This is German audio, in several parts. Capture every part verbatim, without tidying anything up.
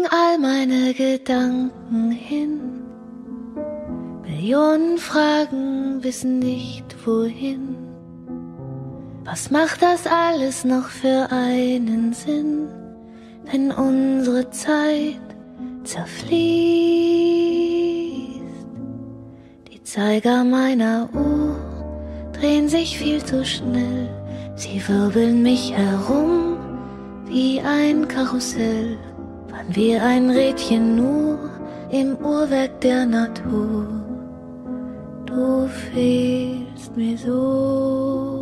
all meine Gedanken hin. Millionen Fragen wissen nicht wohin. Was macht das alles noch für einen Sinn, wenn unsere Zeit zerfließt? Die Zeiger meiner Uhr drehen sich viel zu schnell. Sie wirbeln mich herum wie ein Karussell. Waren wir ein Rädchen nur im Uhrwerk der Natur. Du fehlst mir so.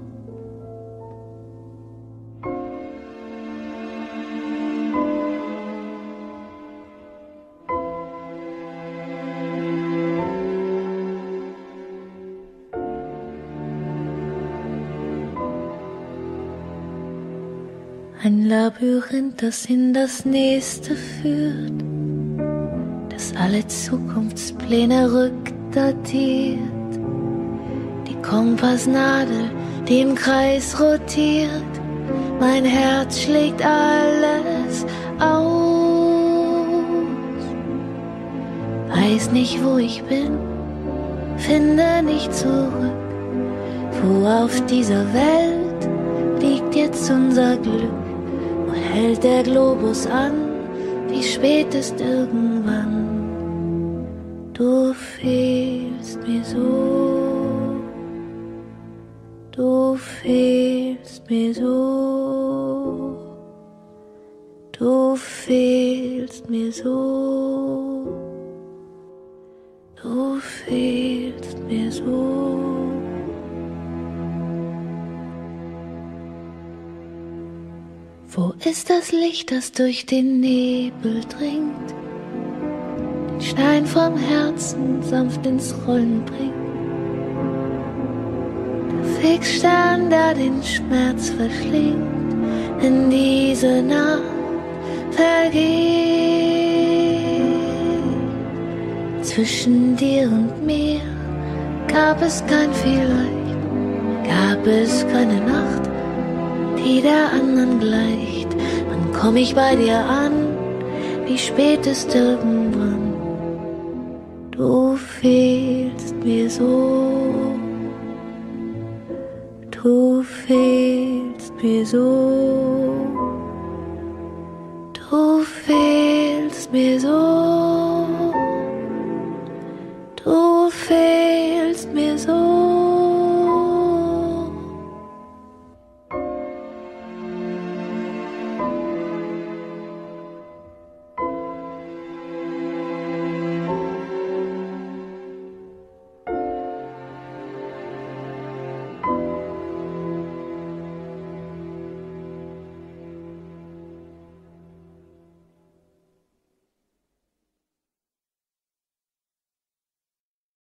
Ein Labyrinth, das in das nächste führt, das alle Zukunftspläne rückdatiert. Die Kompassnadel, die im Kreis rotiert, mein Herz schlägt alles aus. Weiß nicht, wo ich bin, finde nicht zurück. Wo auf dieser Welt liegt jetzt unser Glück? Wo hält der Globus an? Wie spät ist irgendwann? Du fehlst mir so. Du fehlst mir so. Du fehlst mir so. Du fehlst mir so. Wo ist das Licht, das durch den Nebel dringt, den Stein vom Herzen sanft ins Rollen bringt? Der Fixstern, der den Schmerz verschlingt, wenn diese Nacht vergeht. Zwischen dir und mir gab es kein Vielleicht, gab es keine Nacht, die der anderen gleicht. Wann komm ich bei dir an? Wie spät ist irgendwann? Du fehlst mir so. Du fehlst mir so. Du fehlst mir so. Du fehlst mir so.